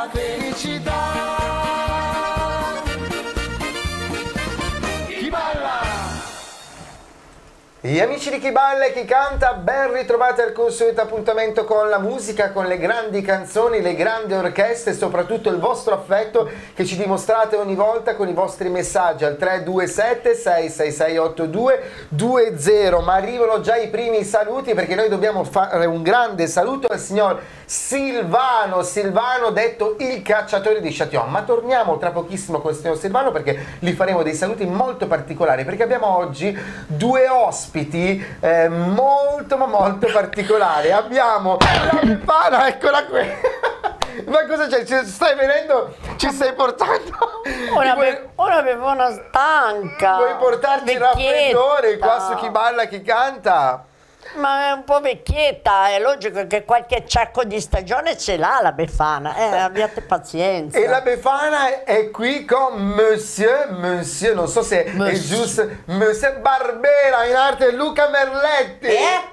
la felicità. Chi balla? Gli amici di Chi balla e chi canta, ben ritrovati al consueto appuntamento con la musica, con le grandi canzoni, le grandi orchestre e soprattutto il vostro affetto che ci dimostrate ogni volta con i vostri messaggi al 327 666 8220. Ma arrivano già i primi saluti, perché noi dobbiamo fare un grande saluto al signor Silvano, detto il cacciatore di Châtillon. Ma torniamo tra pochissimo con il signor Silvano, perché gli faremo dei saluti molto particolari, perché abbiamo oggi due ospiti molto particolari. Abbiamo la Befana, eccola qui. Ma cosa c'è? Ci stai venendo? Ci stai portando? Una Befana stanca. Vuoi portarci il raffreddore qua su Chi balla chi canta? Ma è un po' vecchietta, è logico che qualche acciacco di stagione ce l'ha la Befana, abbiate pazienza. E la Befana è qui con Monsieur, non so se è giusto, Monsieur Barbera, in arte Luca Merletti.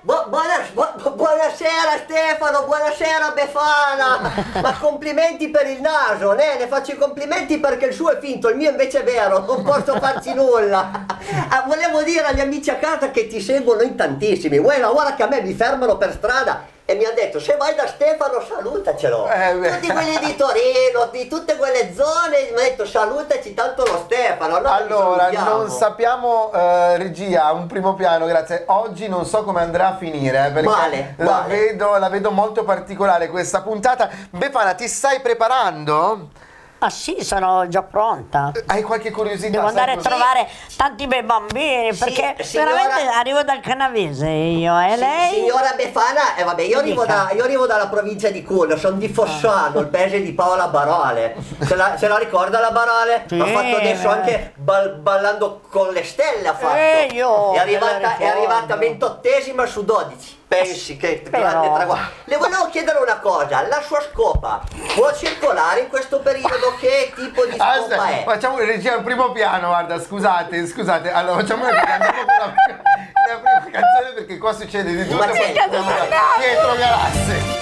Buonasera Stefano, buonasera Befana. Ma complimenti per il naso, ne faccio i complimenti perché il suo è finto, il mio invece è vero, non posso farci nulla. Volevo dire agli amici a casa che ti seguono in tantissimi. Ora che a me mi fermano per strada e mi hanno detto: se vai da Stefano salutacelo. Tutti quelli di Torino, di tutte quelle zone, mi hanno detto salutaci tanto lo Stefano. Allora non sappiamo, regia, un primo piano, grazie. Oggi non so come andrà a finire, perché la vedo molto particolare questa puntata. Befana, ti stai preparando? Ah sì, sono già pronta. Hai qualche curiosità? Devo andare a trovare tanti bei bambini, perché veramente arrivo dal Canavese io, e lei? Signora Befana, vabbè, io arrivo dalla provincia di Cuneo, sono di Fossano, il paese di Paola Barale. Se la ricorda la Barale? Sì, ha fatto adesso anche ballando con le stelle, ha fatto. È arrivata 28esima su 12. Pensi che grande traguardo. Le volevo chiedere una cosa: la sua scopa può circolare in questo periodo? Che tipo di scopa è? Facciamo regia un primo piano, guarda, scusate. Allora facciamo andiamo con la prima canzone, perché qua succede di tutto. Pietro Galassi.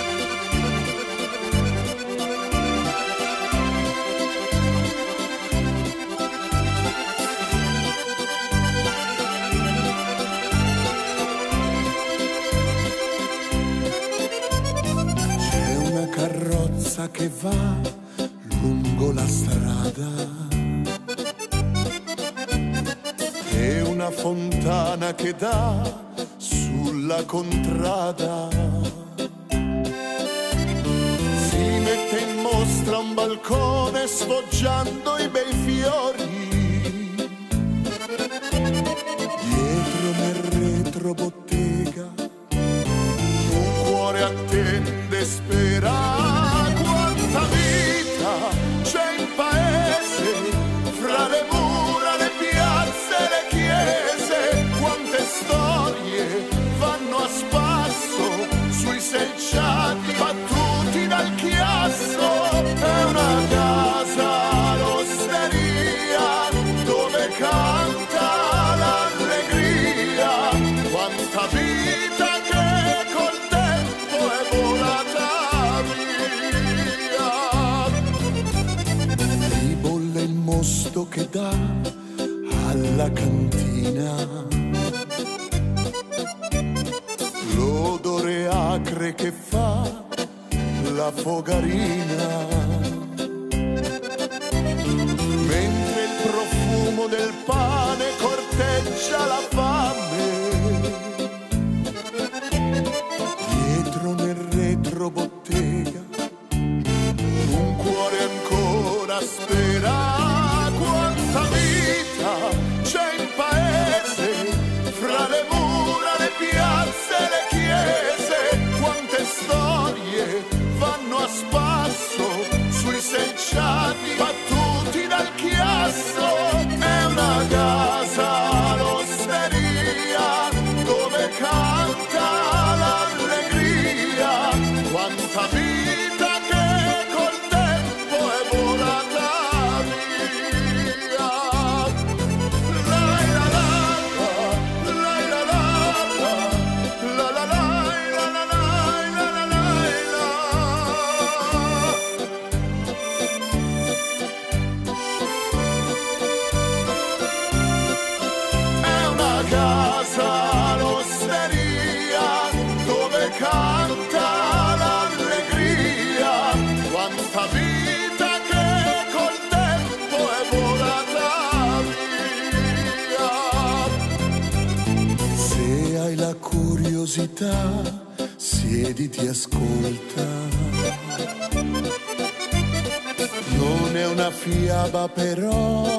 Carrozza che va lungo la strada e una fontana che dà sulla contrada. Si mette in mostra un balcone sfoggiando i bei fiori. Dietro nel retrobottega un cuore attende, spera. Quanta vita c'è in paese, fra le mura, le piazze, le chiese. Quante storie vanno a spasso sui selciati battuti dal chiasso. È una casa, l'osteria, dove canta l'allegria. Quanta vita che col tempo è volata via. Ribolle il mosto che dà alla cantina, l'odore acre che fa la fogarina, mentre il profumo del pane corteggia la fame. Dietro nel retrobottega un cuore ancora spera. Quanta vita c'è in paese, fra le mura, le piazze, le chiese. Quante storie vanno a spasso sui selciati battuti dal chiasso. È una casa, l'osteria, dove canta l'allegria. Quanta vita che col tempo è volata via. La la la la la la la la la la la la la la la. curiosità, siediti, ascolta. Non è una fiaba però.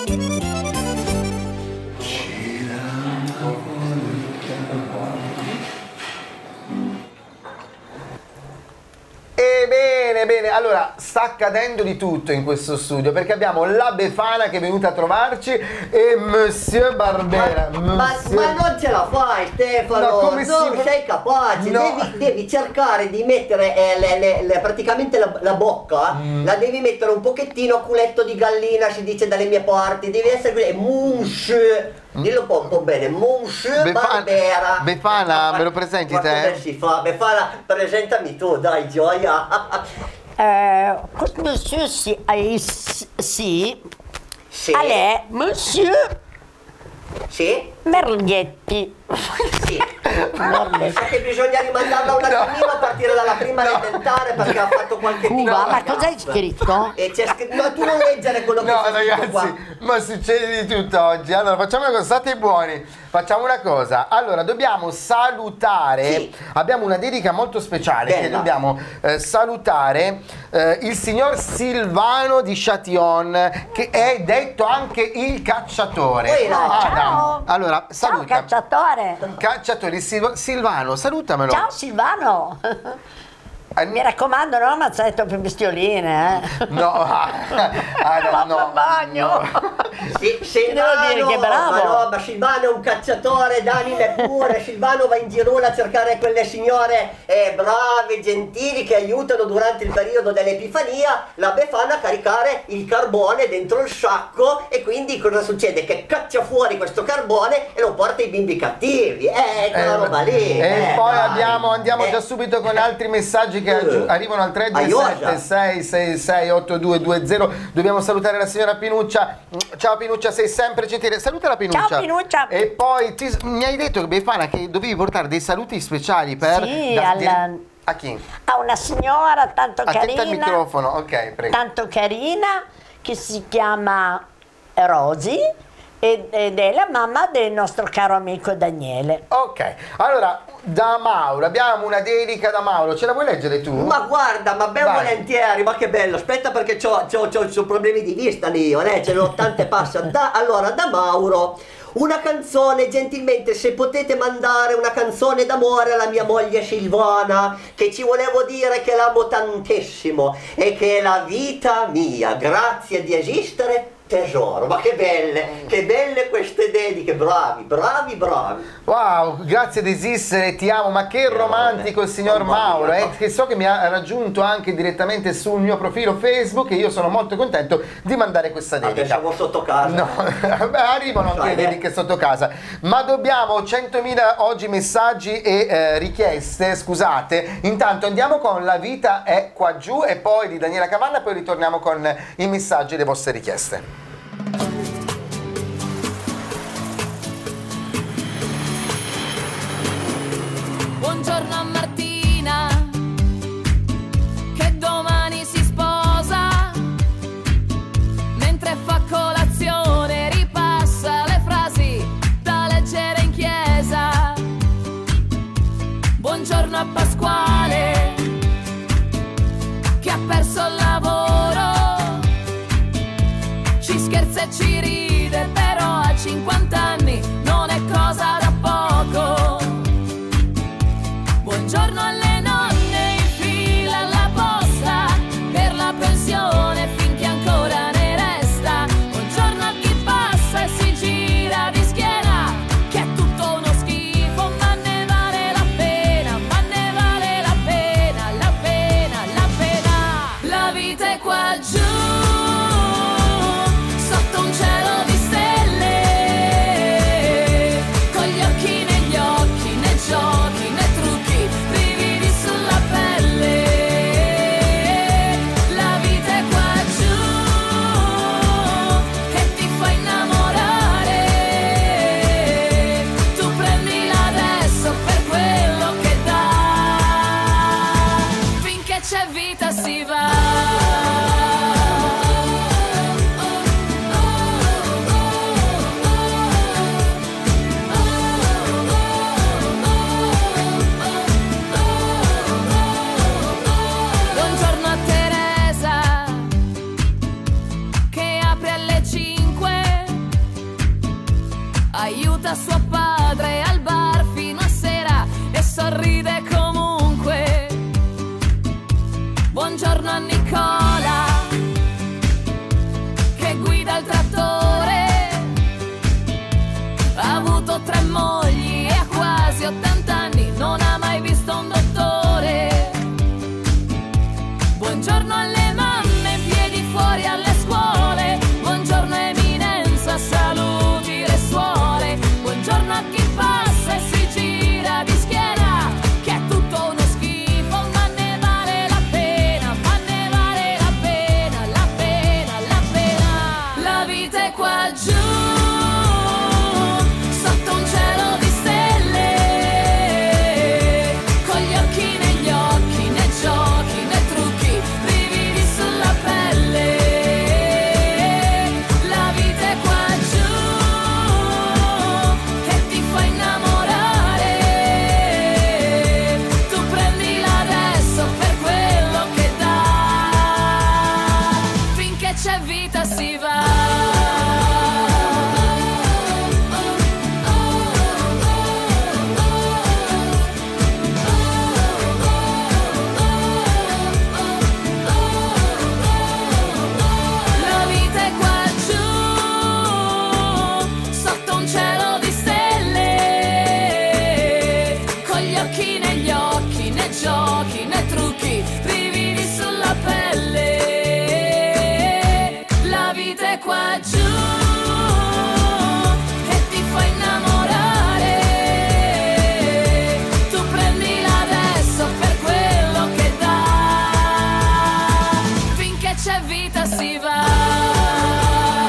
Bene, allora sta accadendo di tutto in questo studio perché abbiamo la Befana che è venuta a trovarci e Monsieur Barbera. Ma non ce la fai, Stefano, No, come non si- sei capace, No. devi cercare di mettere praticamente la bocca, la devi mettere un pochettino a culetto di gallina, si dice dalle mie parti, devi essere Monsieur, dillo un po' bene, Monsieur Barbera. Befana, me lo presenti Ma te? come si fa? Befana, presentami tu, dai, gioia. Monsieur sì, sì, Sì, a lei, Monsieur sì, Merghetti. sì. Mi sa che bisogna rimandarla un attimino a partire dalla prima elementare perché ha fatto qualche Cuba, ma tipo di cos'hai gaffe. scritto? E c'è scritto, ma tu non leggere quello che No c'è scritto qua. ragazzi, ma succede di tutto oggi. Allora facciamo una cosa, state buoni. Facciamo una cosa. Allora dobbiamo salutare. Sì. Abbiamo una dedica molto speciale che Bella. dobbiamo salutare il signor Silvano di Châtillon, che è detto anche il cacciatore. Ehi là. Adam. Ciao. Allora Ciao saluta. cacciatore. Cacciatore Silvano, salutamelo. Ciao Silvano. Mi raccomando, non ammazzate più bestioline, No, Adam, no. bagno. Sì, Devo dire che bravo. Ma no, ma Silvano è un cacciatore d'anime pure. Silvano va in giro a cercare quelle signore brave, gentili che aiutano durante il periodo dell'Epifania la Befana a caricare il carbone dentro il sacco e quindi cosa succede? Che caccia fuori questo carbone e lo porta ai bimbi cattivi. Quella roba lì. E poi dai. andiamo già subito con altri messaggi che arrivano al 327 666 8220. Dobbiamo salutare la signora Pinuccia. Ciao Pinuccia, sei sempre gentile. Saluta la Pinuccia. Ciao, Pinuccia. E poi mi hai detto, Befana, che dovevi portare dei saluti speciali per Sì, a chi? a una signora tanto Attenta al carina, microfono, ok, prego. tanto carina, che si chiama Rosy ed è la mamma del nostro caro amico Daniele. Ok, allora da Mauro abbiamo una dedica da Mauro, ce la vuoi leggere tu? Ma guarda, ma ben Vai. volentieri, ma che bello, aspetta perché c'ho problemi di vista lì, ce l'ho tante passe. Allora, da Mauro, una canzone, gentilmente, se potete mandare una canzone d'amore alla mia moglie Silvana, che ci volevo dire che l'amo tantissimo e che è la vita mia, grazie di esistere, tesoro. Ma che belle queste dediche, bravi. Wow, grazie di esistere, ti amo, ma che romantico il signor Mamma Mauro, mia. che so che mi ha raggiunto anche direttamente sul mio profilo Facebook e io sono molto contento di mandare questa dedica. Siamo sotto casa. No, beh, arrivano anche le dediche sotto casa, ma dobbiamo 100.000 oggi messaggi e richieste, scusate. Intanto andiamo con La vita è qua giù e poi di Daniela Cavanna, poi ritorniamo con i messaggi e le vostre richieste. Buongiorno a Martina, che domani si sposa, mentre fa colazione ripassa le frasi da leggere in chiesa. Buongiorno a Pasquale, che ha perso il lavoro, ci scherza e ci ride, però a 50 anni non è cosa da poco. Buongiorno alle nonne in fila alla posta per la pensione finché ancora ne resta. Buongiorno a chi passa e si gira di schiena, che è tutto uno schifo, ma ne vale la pena, ma ne vale la pena, la pena, la pena. La vita è qua giù, sotto un cielo di stelle, con gli occhi negli occhi, nei giochi, nei trucchi, brividi sulla pelle. La vita è qua giù, che ti fa innamorare. Tu prendila adesso per quello che dà, finché c'è vita si va. vita si va.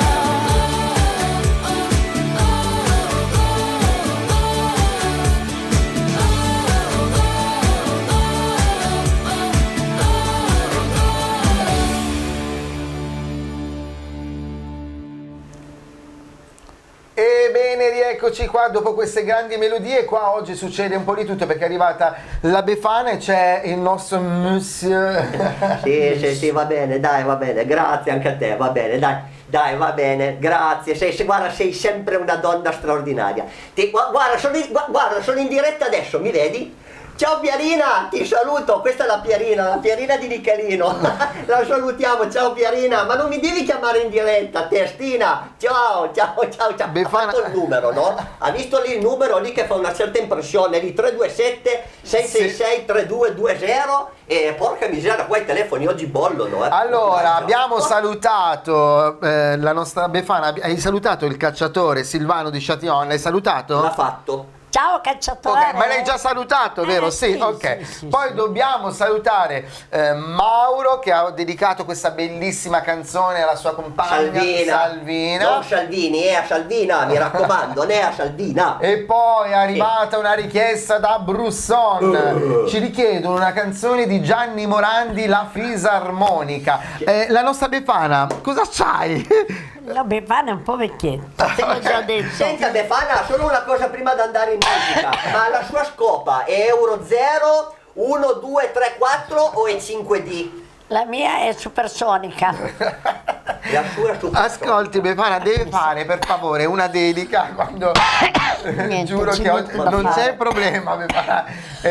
Ebbene, rieccoci qua dopo queste grandi melodie. Qua oggi succede un po' di tutto perché è arrivata la Befana e c'è il nostro Monsieur. Sì, va bene, dai, va bene, grazie anche a te, va bene, dai, va bene, grazie, guarda, sei sempre una donna straordinaria. Guarda, sono in diretta adesso, mi vedi? Ciao Pierina, ti saluto, questa è la Pierina di Michelino. La salutiamo, ciao Pierina, ma non mi devi chiamare in diretta, testina. Ciao. Befana. Ha fatto il numero, no? Ha visto lì il numero lì che fa una certa impressione, lì 327 666 3220 e porca miseria, qua i telefoni oggi bollono. Allora, abbiamo salutato la nostra Befana, hai salutato il cacciatore Silvano di Châtillon, l'hai salutato? L'ha fatto. Ciao cacciatore. Ok, ma l'hai già salutato, vero? Sì, sì, ok. sì, Poi sì. dobbiamo salutare Mauro che ha dedicato questa bellissima canzone alla sua compagna Salvina. Non Salvini, a Salvina, mi raccomando, ne a Salvina. E poi è arrivata una richiesta da Brusson. Ci richiedono una canzone di Gianni Morandi, La Fisarmonica. La nostra Befana, cosa c'hai? La Befana è un po' vecchietta, te l'ho già detto. Senta Befana, solo una cosa prima di andare in musica, ma la sua scopa è Euro 0, 1, 2, 3, 4 o è 5D? La mia è supersonica. La sua è super. Ascolti Befana, deve fare per favore una dedica quando Niente, giuro c'è che niente da non fare. c'è problema Befana.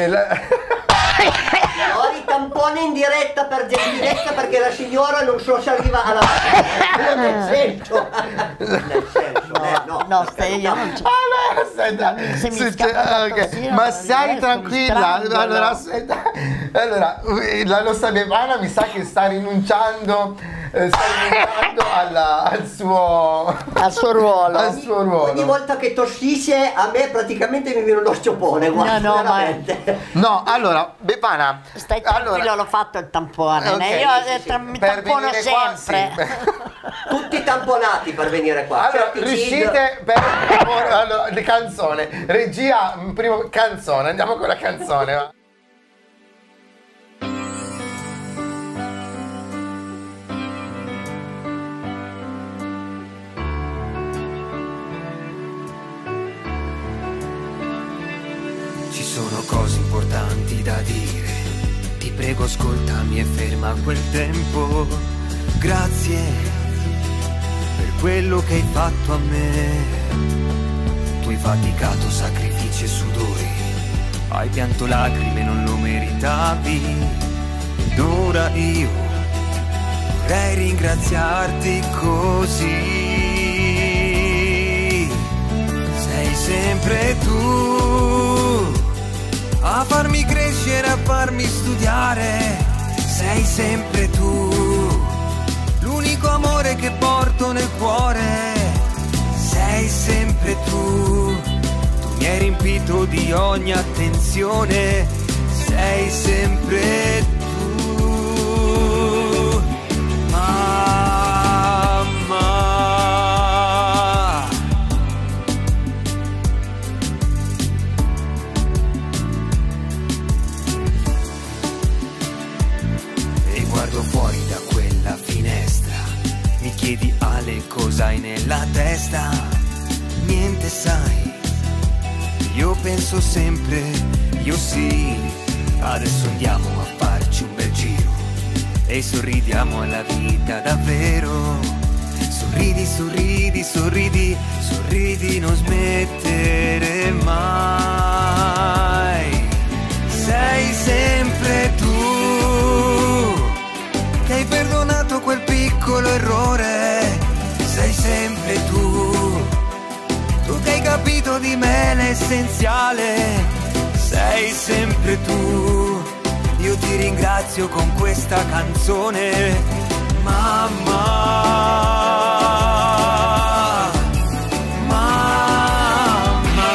Signori, tampone in diretta per gentilezza perché la signora non so se arriva alla nel senso No, stai io non c'è. Allora, aspetta, Se mi scappa la tossina, ma non stai riesco, tranquilla. mi strango, Allora, no. aspetta. Allora, la nostra Befana mi sa che sta rinunciando al suo ruolo. al suo ruolo. Ogni volta che tossisce a me praticamente mi viene uno sciopone, guarda, No, ma- veramente. No, allora, Befana. Stai tranquillo, l'ho fatto il tampone. Ok, Io mi per tampono venire qua, sempre. sì. Tutti tamponati per venire qua. Allora, Certi riuscite per favore, allora, le canzone. Regia, primo canzone, andiamo con la canzone. Va. Ci sono cose importanti da dire. Ti prego ascoltami e ferma quel tempo. Grazie per quello che hai fatto a me. Tu hai faticato sacrifici e sudori. Hai pianto lacrime, non lo meritavi. Ed ora io vorrei ringraziarti così. Sei sempre tu a farmi crescere, a farmi studiare. Sei sempre tu, l'unico amore che porto nel cuore. Sei sempre tu, tu mi hai riempito di ogni attenzione. Sei sempre tu, mamma. E guardo fuori da quella finestra. Mi chiedi Ale cosa hai nella testa. Niente sai, io penso sempre, io sì. Adesso andiamo a farci un bel giro e sorridiamo alla vita davvero. Sorridi, sorridi, sorridi, sorridi, non smettere mai. Sei sempre tu che hai perdonato quel piccolo errore. Sei sempre tu, tu che hai capito di me l'essenziale. Sei sempre tu, io ti ringrazio con questa canzone, mamma, mamma.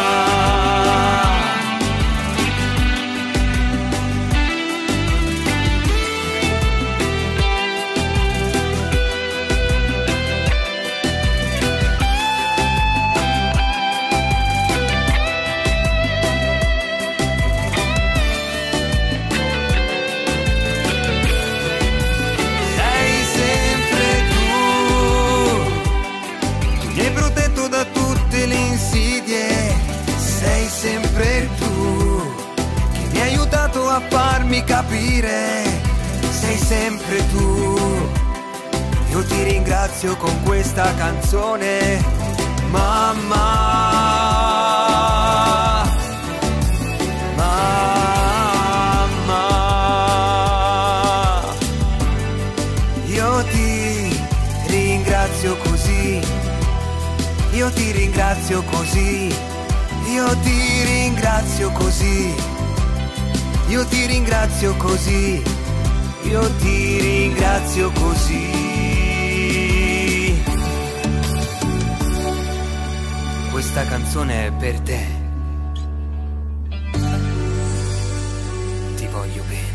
farmi capire, sei sempre tu. Io ti ringrazio con questa canzone, mamma. Mamma, io ti ringrazio così, io ti ringrazio così, io ti ringrazio così, io ti ringrazio così, io ti ringrazio così. Questa canzone è per te. Ti voglio bene.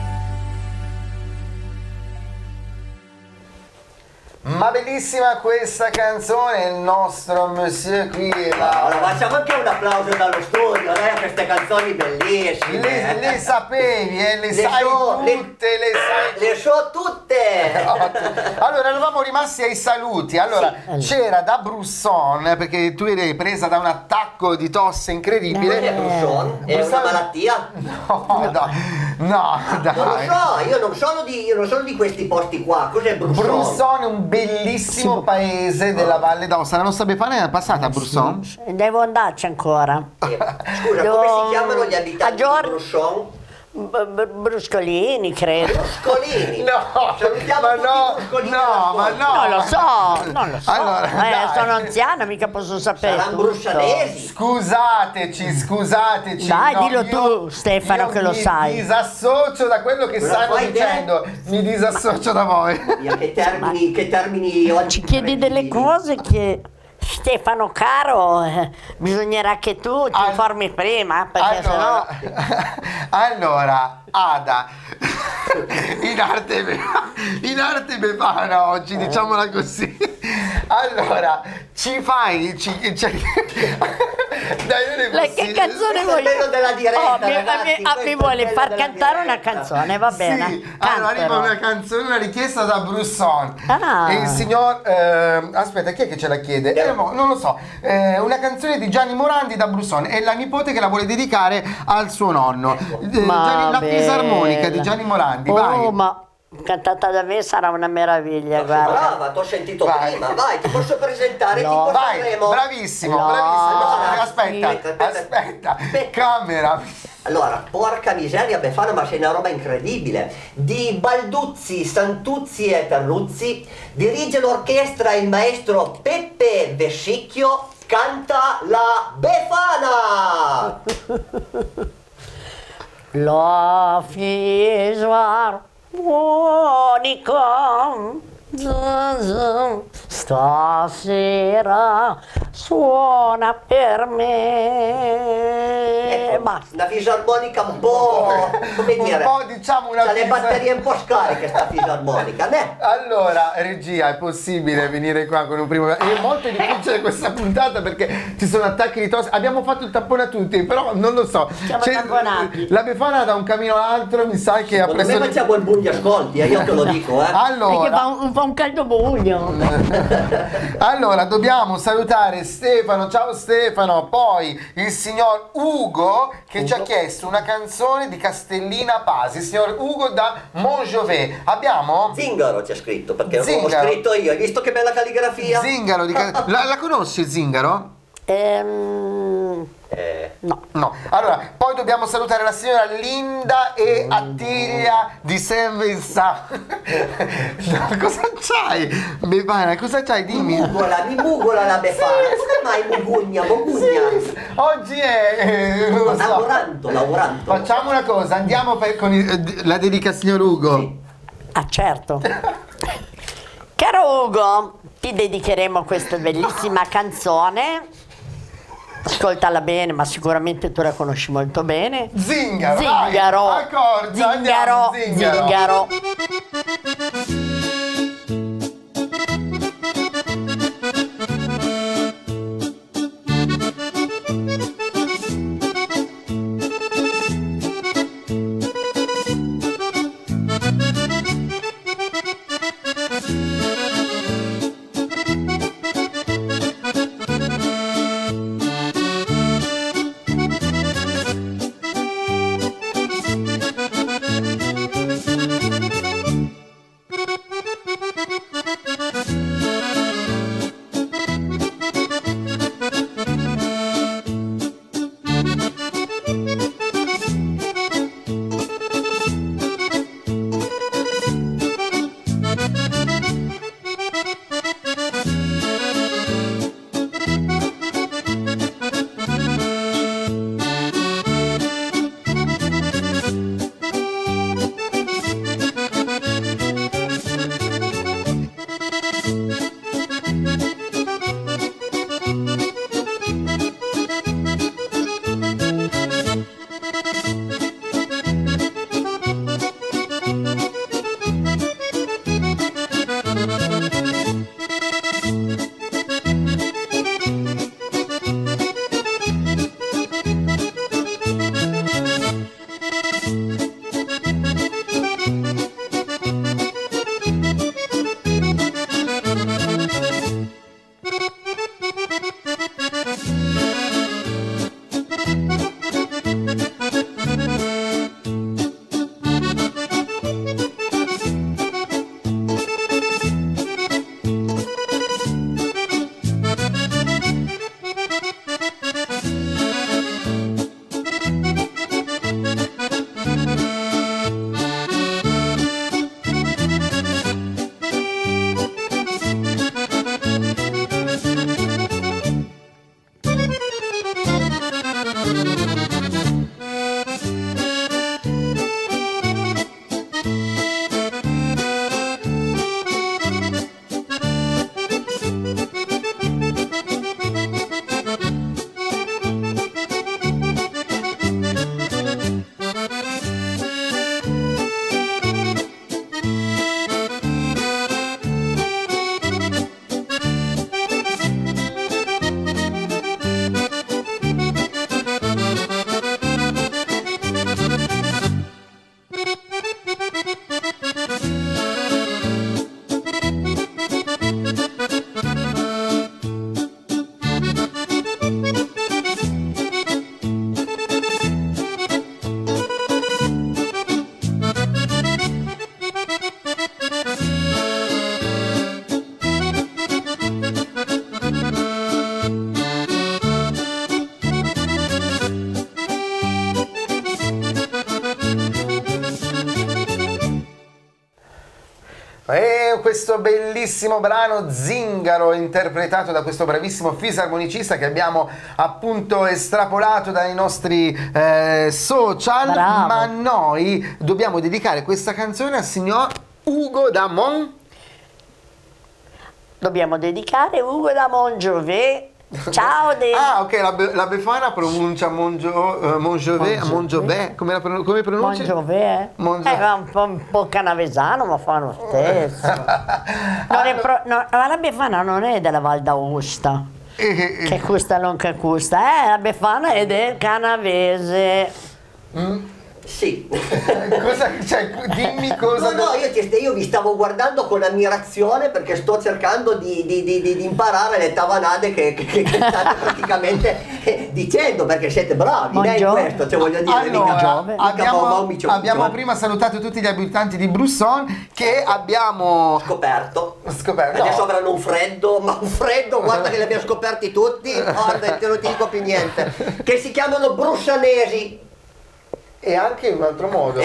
Ma bellissima questa canzone, il nostro monsieur qui. Allora, facciamo anche un applauso dallo studio, a queste canzoni bellissime. Le sapevi, le sai tutte, le sai. Le so tutte. Allora, eravamo rimasti ai saluti. Allora, c'era da Brusson, perché tu eri presa da un attacco di tosse incredibile. È Brusson? È una malattia? No, no, dai. Non lo so, io non sono di questi posti qua. Cos'è Brusson? Brusson è un bellissimo paese della Valle d'Aosta. La nostra Befana è passata a Brusson? Devo andarci ancora. Scusa, come si chiamano gli abitanti di Brusson? Bruscolini, credo. Bruscolini? No, salutiamo tutti i bruscolini ma no. Non lo so. Allora, dai. Sono anziana, mica posso sapere. Saranno tutto. bruscianesi. Scusateci. Dai, dillo tu, Stefano, che lo sai. Mi disassocio da quello che Cosa stanno fai te? dicendo. Mi disassocio da voi. Che termini oggi? Ci chiedi delle cose che, Stefano caro, bisognerà che tu ti informi prima, perché allora, Ada, in arte befana oggi, diciamola così. Allora, ci fai... Dai, che canzone vuoi? Bello della diretta, ragazzi, mi vuole far cantare una canzone, va bene. Sì, allora arriva una canzone, una richiesta da Brusson. Ah. E il signor aspetta, chi è che ce la chiede? Non lo so. Una canzone di Gianni Morandi da Brusson. È la nipote che la vuole dedicare al suo nonno. La fisarmonica di Gianni Morandi. Vai. Ma cantata da me sarà una meraviglia, guarda. Brava, ti ho sentito prima. Vai, ti posso presentare, ti Vai, posso bravissimo. Allora, Aspetta. Camera. Allora, porca miseria Befana, ma sei una roba incredibile. Di Balduzzi, Santuzzi e Perluzzi dirige l'orchestra il maestro Peppe Vescicchio, canta la Befana. La fisarmonica stasera suona per me. Ecco, una fisarmonica un po', come dire, un po', diciamo, una c'ha le batterie un po' scariche sta fisarmonica, né? Allora, regia, è possibile venire qua con un primo... È molto difficile questa puntata perché ci sono attacchi di tosse. Abbiamo fatto il tampone a tutti, però non lo so. Siamo tamponati. La Befana da un camino all'altro mi sa che ha preso... Noi facciamo il buio ascolti, io te lo dico, Allora, Perché fa un caldo buio. allora, dobbiamo salutare Stefano. Ciao Stefano. Poi il signor Ugo che ci ha chiesto una canzone di Castellina Pasi. Il signor Ugo da Montjovet. Abbiamo? Zingaro c'è scritto, perché l'ho Zingaro. scritto io, hai visto che bella calligrafia? Zingaro la conosci Zingaro? No. No. Allora, poi dobbiamo salutare la signora Linda e Attilia di Saint Vincent. No, cosa c'hai? Befana, cosa c'hai? Dimmi. Mi mugola la Befana, come mai mugugna? Sì, oggi è non lo so. Lavorando. Facciamo una cosa, andiamo con la dedica al signor Ugo. Sì. Ah, certo. Caro Ugo, ti dedicheremo questa bellissima canzone. Ascoltala bene, ma sicuramente tu la conosci molto bene. Zingaro. Zingaro. Vai, accorgia, andiamo, Zingaro. E questo bellissimo brano Zingaro, interpretato da questo bravissimo fisarmonicista che abbiamo appunto estrapolato dai nostri social. Bravo. Ma noi dobbiamo dedicare questa canzone al signor Ugo da Dobbiamo dedicare Ugo da Mongiove. Ciao Ah, ok, la Befana pronuncia Mongiove, come pronuncia? Mongiove? Mongiove. Un po' canavesano, ma fa lo stesso. Ma la Befana non è della Val d'Aosta, che custa non che custa, la Befana è del canavese. Sì. Dimmi cosa. No, io vi stavo guardando con ammirazione perché sto cercando di imparare le tavanate che state praticamente dicendo, perché siete bravi in questo, cioè voglio dire, abbiamo prima salutato tutti gli abitanti di Brusson che abbiamo scoperto. No. Adesso avranno un freddo, guarda che li abbiamo scoperti tutti, guarda, non ti dico più niente, che si chiamano brussanesi. E anche in un altro modo.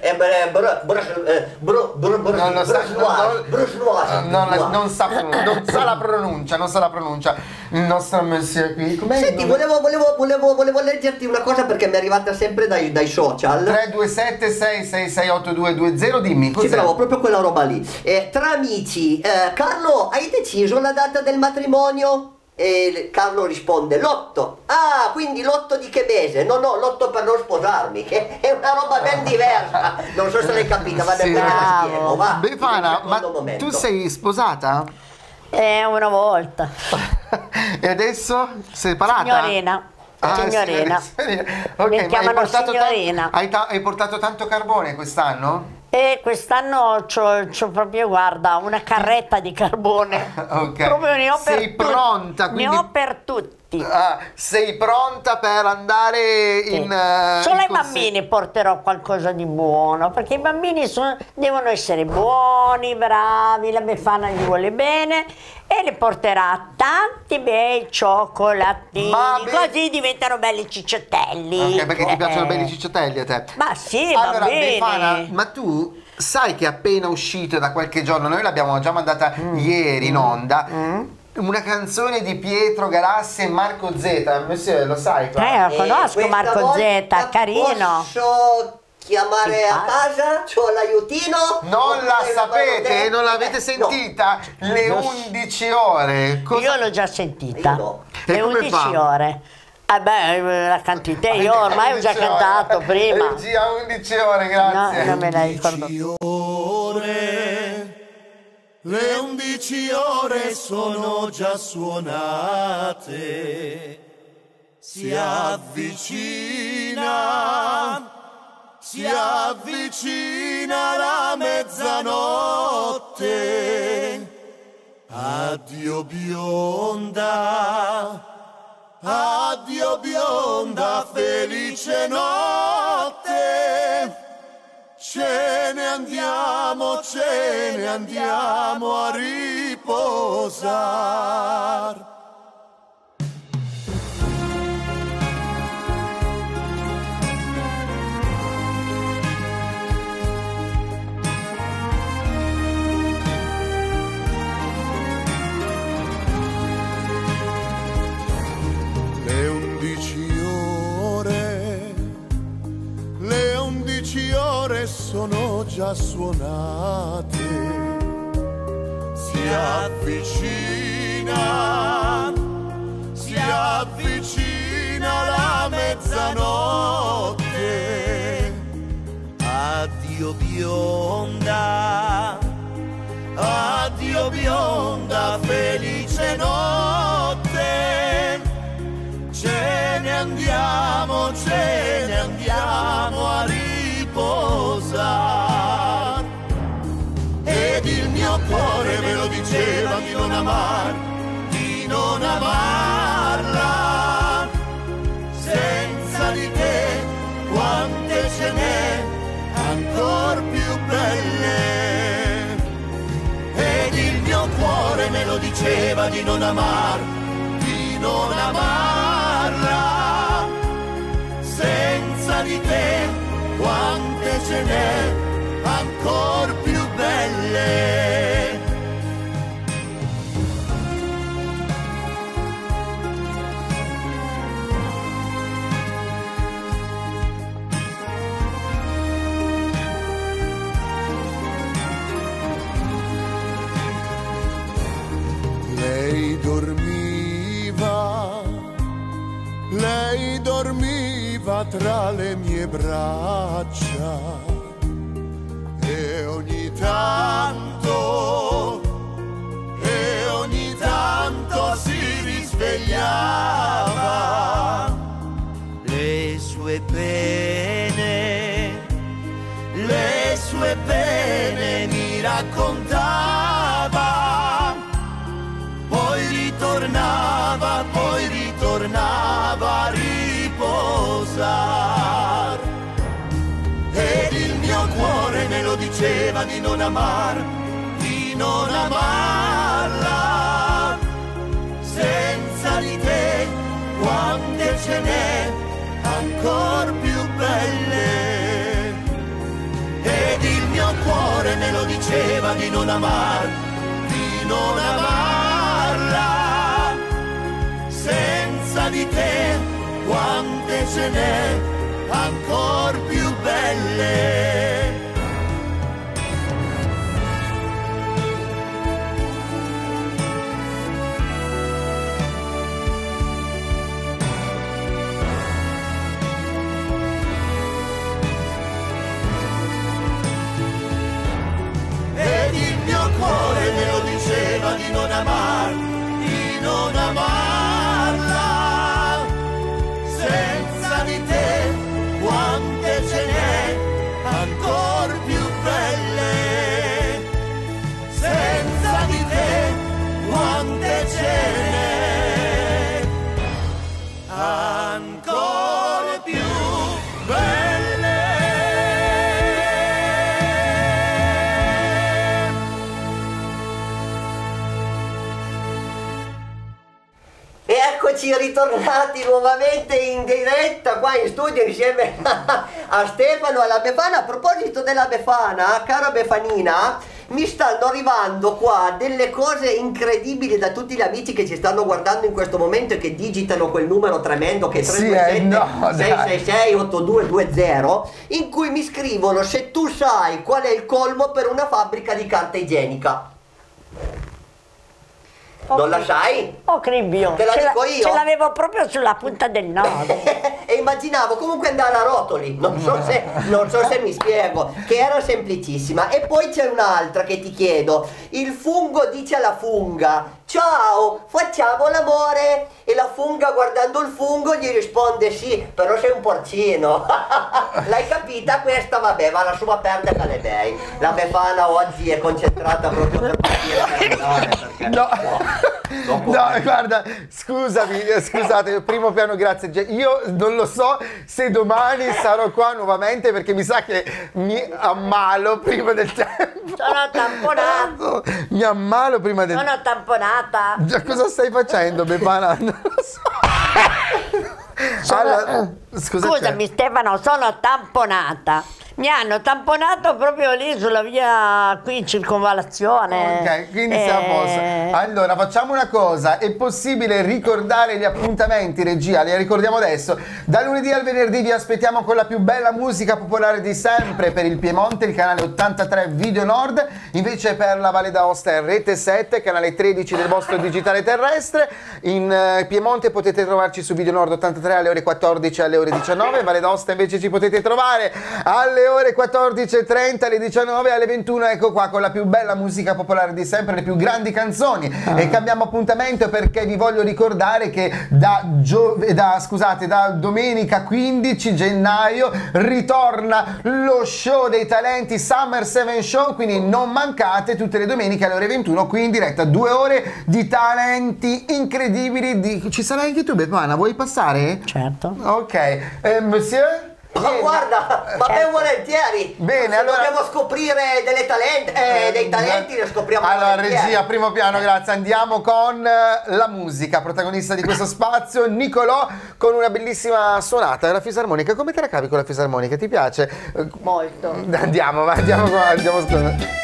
Non sa la pronuncia. Il nostro monsieur qui. Senti, volevo leggerti una cosa perché mi è arrivata sempre dai social. 327 666 8220, dimmi. Sì, bravo, proprio quella roba lì. Tra amici, Carlo, hai deciso la data del matrimonio? E Carlo risponde l'8. Ah, quindi l'8 di che mese? No, l'8 per non sposarmi, che è una roba ben diversa. Non so se l'hai capita, va bene, la spiego, va. Befana, ma tu sei sposata? Una volta. E adesso? Separata? Signorina. Signorina. Ok, Mi chiamano signorina. Hai portato tanto carbone quest'anno? E quest'anno c'ho proprio, guarda, una carretta di carbone. Ok. Proprio ne ho per Sei pronta? Ne ho per tutti. Sei pronta per andare in... Solo ai bambini porterò qualcosa di buono, perché i bambini devono essere buoni, bravi, la Befana gli vuole bene e le porterà tanti bei cioccolatini, così diventano belli cicciottelli. Ok, perché ti piacciono belli cicciottelli a te? Ma sì, allora, va bene. Befana, ma tu sai che è appena uscito da qualche giorno, noi l'abbiamo già mandata ieri in onda, una canzone di Pietro Galassi e Marco Zeta, monsieur, lo sai? Conosco Marco Zeta, carino. Posso chiamare a casa, c'ho l'aiutino. Non la oppure sapete? Non l'avete no. sentita? Le 11 ore. Io l'ho già sentita. Io no. E Le come 11 fa? ore. La canti te, io ormai ho già 11 ore. cantato prima. Regia 11 ore, No, grazie. non me la ricordo. 11 ore, le 11 ore sono già suonate, si avvicina la mezzanotte. Addio bionda, felice notte. Ce ne andiamo a riposar. Le 11 ore sono già suonate, si avvicina la mezzanotte. Addio bionda, felice notte. Ce ne andiamo a riposar. Ed il mio cuore me lo diceva di non amarla. Senza di te quante ce n'è ancor più belle. Ed il mio cuore me lo diceva di non amarla. Senza di te quante ce n'è ancor più belle. Lei dormiva tra le mie braccia e ogni tanto si risvegliava. Le sue pene mi raccontava, poi ritornava a riposar. Ed il mio cuore me lo diceva di non amarla. Senza di te quante ce n'è ancor più belle. Ed il mio cuore me lo diceva di non amarla. Senza di te quante ce n'è ancor più belle. Ed il mio cuore me lo diceva di non amarla. Senza di te quante ce n'è ancor più belle. Senza di te quante ce n'è ancor più belle. Eccoci ritornati nuovamente in diretta qua in studio insieme a Stefano, alla Befana. A proposito della Befana, cara Befanina, mi stanno arrivando qua delle cose incredibili da tutti gli amici che ci stanno guardando in questo momento e che digitano quel numero tremendo che è 327-666-8220, in cui mi scrivono se tu sai qual è il colmo per una fabbrica di carta igienica. Non la sai? Oh Cribbio, Te la dico io? ce l'avevo proprio sulla punta del naso. E immaginavo comunque andare a rotoli, non so se mi spiego, che era semplicissima. E poi c'è un'altra che ti chiedo: il fungo dice alla funga ciao, facciamo l'amore, e la funga guardando il fungo gli risponde sì, però sei un porcino. L'hai capita questa? Vabbè, va la sua perde che le bei. La Befana oggi è concentrata proprio per partire. No, guarda, scusate, primo piano, grazie. Io non lo so se domani sarò qua nuovamente perché mi sa che mi ammalo prima del tempo. Sono tamponata. Mi ammalo prima del tempo. Sono tamponata. Cosa stai facendo, Befana? Non lo so. Allora, Scusami Stefano, sono tamponata. Mi hanno tamponato proprio lì sulla via qui in circonvallazione. Ok, quindi siamo a posto. Allora, facciamo una cosa: è possibile ricordare gli appuntamenti, regia? Li ricordiamo adesso. Da lunedì al venerdì vi aspettiamo con la più bella musica popolare di sempre per il Piemonte, il canale 83 Video Nord. Invece per la Valle d'Aosta è Rete 7, canale 13 del vostro digitale terrestre. In Piemonte potete trovarci su Video Nord 83 alle ore 14 e alle ore 19. Valle d'Aosta invece ci potete trovare alle ore 14:30, alle 19 e alle 21. Ecco qua con la più bella musica popolare di sempre, le più grandi canzoni. E cambiamo appuntamento perché vi voglio ricordare che da domenica 15 gennaio ritorna lo show dei talenti Summer 7 Show, quindi non mancate tutte le domeniche alle ore 21 qui in diretta, 2 ore di talenti incredibili. Ci sarai anche tu, Befana, vuoi passare? Certo. Ok, monsieur? Ma guarda, ma ben volentieri. Bene, se allora dobbiamo scoprire dei talenti, ne scopriamo allora, volentieri. regia, primo piano, grazie. Andiamo con la musica, protagonista di questo spazio, Nicolò, con una bellissima suonata della fisarmonica. Come te la cavi con la fisarmonica? Ti piace? Molto. Andiamo qua, andiamo.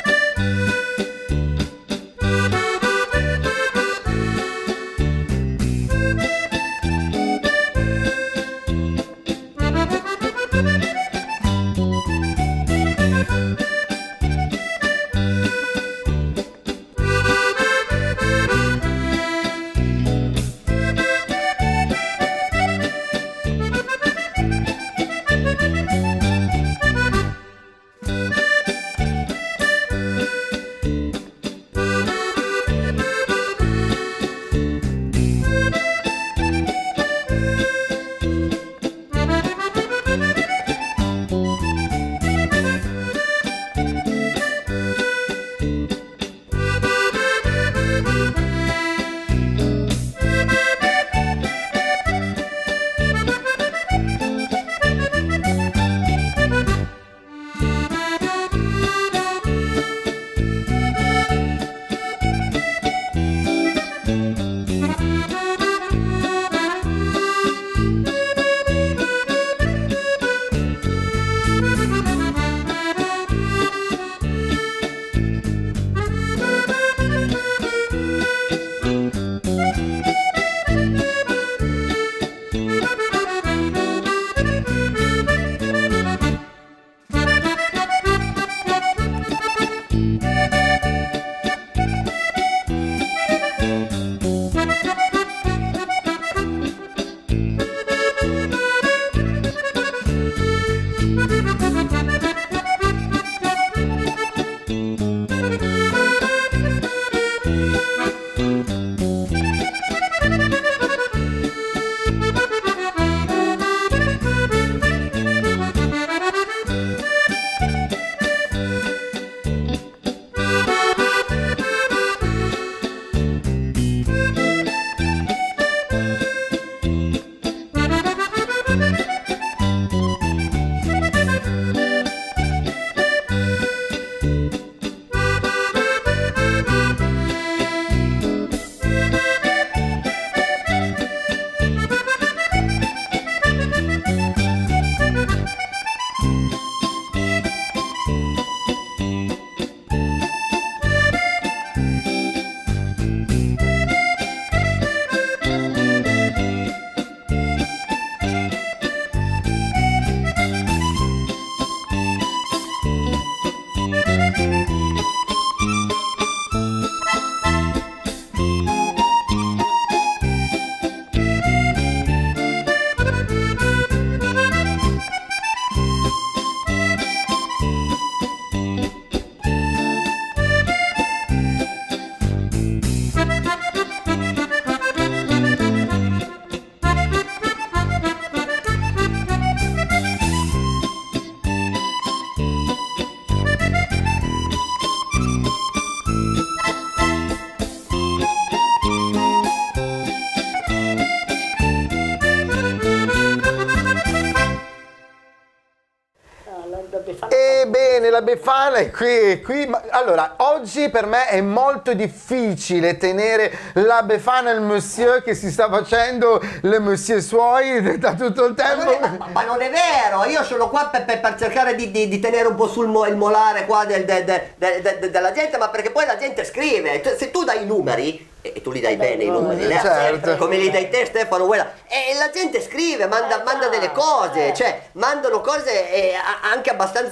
la Befana è qui. Allora, oggi per me è molto difficile tenere la Befana il monsieur che si sta facendo le monsieur suoi da tutto il tempo. Ma non è vero, io sono qua per cercare di tenere un po' sul il molare qua della gente, ma perché poi la gente scrive, se tu dai i numeri, e tu li dai bene i numeri, certo. come li dai te Stefano, Guella, e la gente scrive, manda delle cose, cioè mandano cose anche abbastanza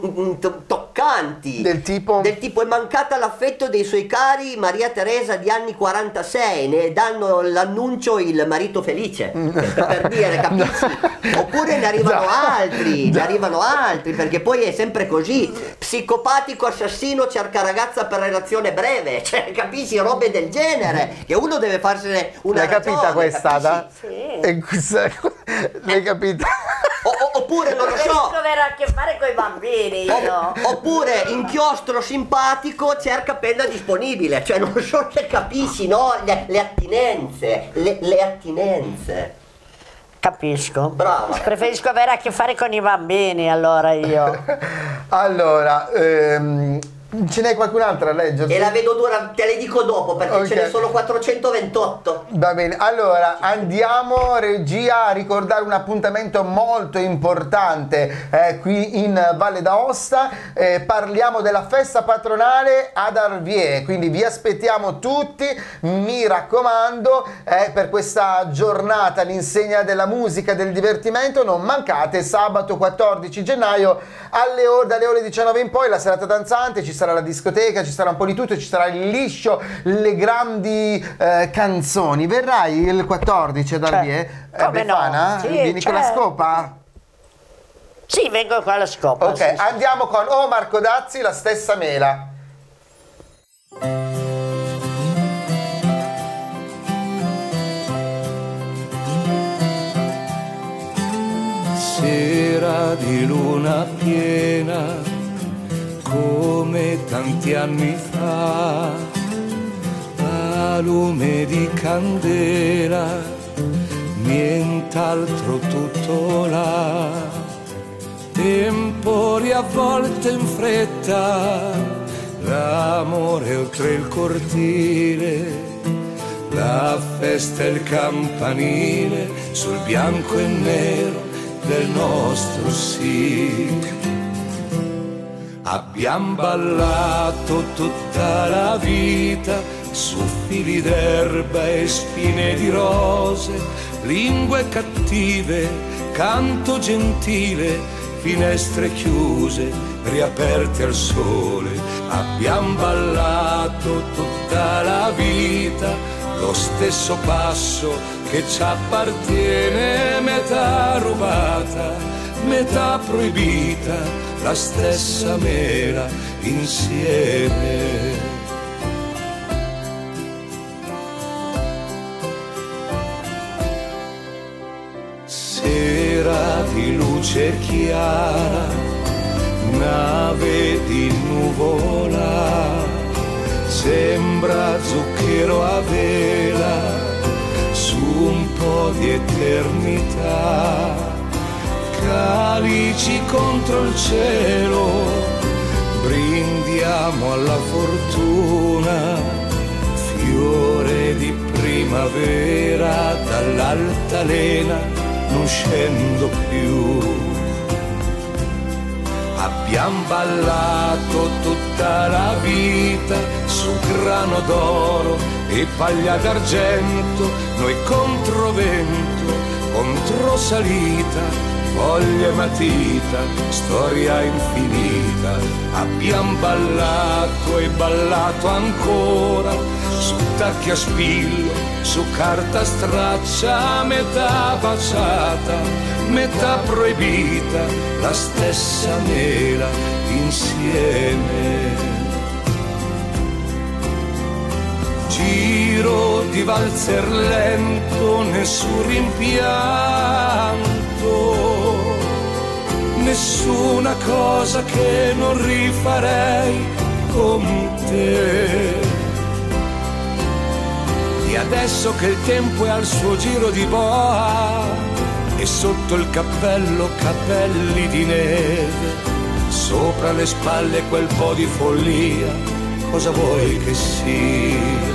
toccanti, del tipo è mancata l'affetto dei suoi cari Maria Teresa di anni 46, ne danno l'annuncio il marito felice, per dire, capisci? Oppure ne arrivano altri, perché poi è sempre così, psicopatico assassino cerca ragazza per relazione breve, cioè capisci, robe del genere, che uno deve farsene una ragione. L'hai capita questa? Sì. L'hai capita? Oppure non lo so, avere a che fare con i bambini, io. Oppure inchiostro simpatico cerca penna disponibile, cioè non so se capisci, no? Le attinenze, le attinenze. Capisco. Brava. Preferisco avere a che fare con i bambini, allora io. Allora, ce n'è qualcun'altra a leggere? E la vedo dura, te le dico dopo perché ce ne sono 428. Va bene, allora andiamo regia a ricordare un appuntamento molto importante qui in Valle d'Aosta. Parliamo della festa patronale ad Arvier, quindi vi aspettiamo tutti, mi raccomando, per questa giornata all'insegna della musica e del divertimento. Non mancate, sabato 14 gennaio dalle ore 19 in poi la serata danzante, ci sarà la discoteca, ci sarà un po' di tutto, ci sarà il liscio, le grandi canzoni. Verrai il 14 ad Arvier? Come Befana? no? Sì, vieni con la scopa? Sì, vengo con la scopa. Ok, sì. Andiamo con Marco Dazzi, La stessa mela. Sera di luna piena, come tanti anni fa, a lume di candela, nient'altro, tutto là. Tempo riavvolto in fretta, l'amore oltre il cortile, la festa e il campanile sul bianco e nero del nostro sì. Abbiamo ballato tutta la vita su fili d'erba e spine di rose, lingue cattive, canto gentile, finestre chiuse, riaperte al sole. Abbiamo ballato tutta la vita lo stesso passo che ci appartiene, metà rubata, metà proibita, la stessa mela insieme. Sera di luce chiara, nave di nuvola, sembra zucchero a vela su un po' di eternità. Calici contro il cielo, brindiamo alla fortuna, fiore di primavera, dall'altalena non scendo più. Abbiamo ballato tutta la vita su grano d'oro e paglia d'argento, noi contro vento, contro salita, foglie e matita, storia infinita. Abbiamo ballato e ballato ancora su tacchi a spillo, su carta straccia, metà baciata, metà proibita, la stessa mela insieme. Giro di valzer lento, nessun rimpianto, nessuna cosa che non rifarei con te. E adesso che il tempo è al suo giro di boa e sotto il cappello capelli di neve, sopra le spalle quel po' di follia, cosa vuoi che sia?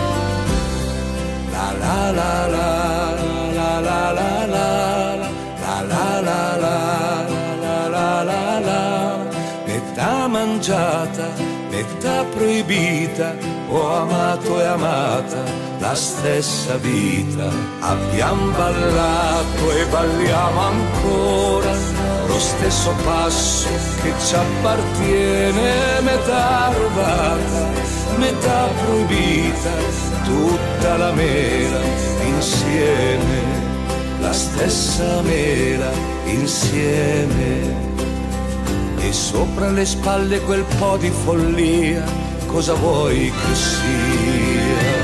La la la la la la la la la la la la la la la, metà mangiata, metà proibita, ho amato e amata la stessa vita. Abbiamo ballato e balliamo ancora lo stesso passo che ci appartiene, metà rubata, metà proibita, tutta la mela insieme, la stessa mela insieme. E sopra le spalle quel po' di follia, cosa vuoi che sia?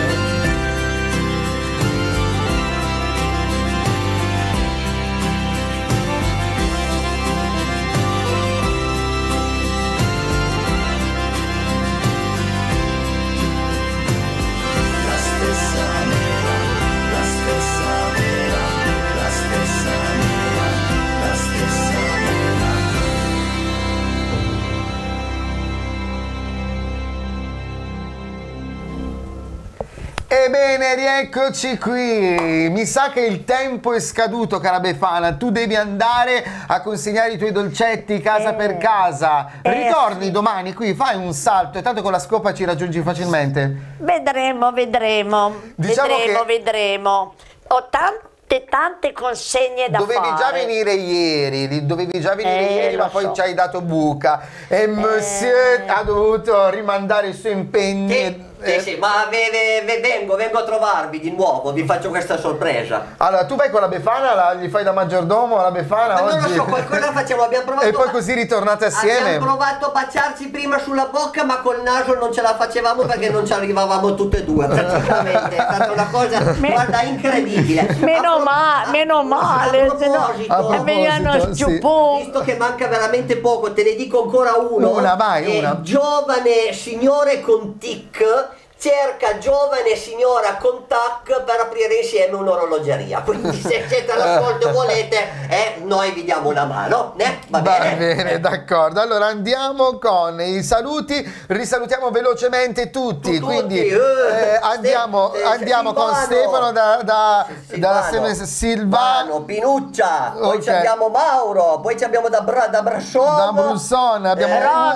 Ebbene, rieccoci qui. Mi sa che il tempo è scaduto, cara Befana. Tu devi andare a consegnare i tuoi dolcetti casa per casa. Ritorni sì. domani qui, fai un salto e tanto con la scopa ci raggiungi facilmente. Vedremo. Diciamo che Vedremo. Ho tante consegne da dovevi fare. già venire ieri, ma lo poi so. ci hai dato buca. E Monsieur ha dovuto rimandare i suoi impegni. Sì, ma vengo a trovarvi di nuovo, vi faccio questa sorpresa. Allora, tu vai con la Befana, gli fai da maggiordomo alla Befana Ma oggi? non lo so, qualcosa facciamo, abbiamo provato. E poi così ritornate assieme? Abbiamo provato a baciarci prima sulla bocca, ma col naso non ce la facevamo perché non ci arrivavamo tutte e due, praticamente. È stata una cosa, guarda, incredibile. Meno male, A se no proposito, venivano sì. sciuponi. visto che manca veramente poco, te ne dico ancora uno. Una, vai, una. Giovane signore con tic cerca giovane signora con tac per aprire insieme un'orologeria. Quindi se siete all'ascolto e volete, noi vi diamo una mano. Va bene? D'accordo. Allora andiamo con i saluti, risalutiamo velocemente tutti. Quindi andiamo con Stefano da Silvano, Pinuccia, poi Ok. abbiamo Mauro, poi abbiamo da Brasson, da Brusson, abbiamo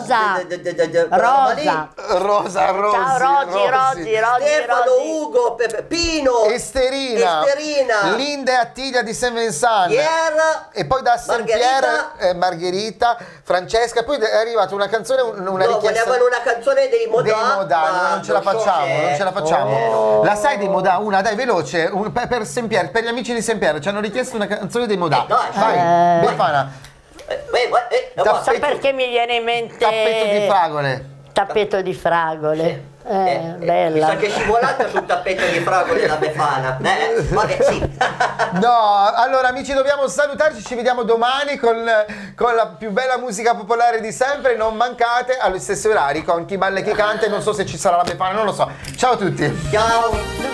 Rosa. Rosa, Ciao Rosi. Stefano, Ugo, Pino, Esterina, Linda e Attilia di Saint Vincent, Pierre, e poi da Saint-Pierre Margherita, Francesca. Poi è arrivata una canzone, una richiesta volevano una canzone dei Modà, ma non ce la facciamo, La sai dei Modà? Una, dai, veloce, per Saint-Pierre, per gli amici di Saint-Pierre ci hanno richiesto una canzone dei Modà. Vai, Befana. Non so perché mi viene in mente Tappeto di fragole. Bella. Mi sa che è scivolata sul tappeto di fragole la Befana. Vabbè, sì. No, allora amici, dobbiamo salutarci, ci vediamo domani con la più bella musica popolare di sempre. Non mancate agli stessi orari con Chi balla e chi canta, e non so se ci sarà la Befana, non lo so. Ciao a tutti. Ciao.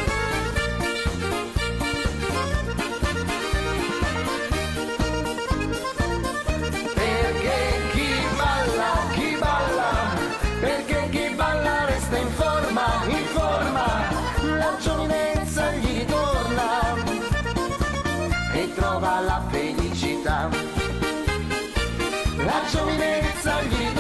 Perché chi balla resta in forma, la giovinezza gli ritorna e trova la felicità. La giovinezza gli ritorna.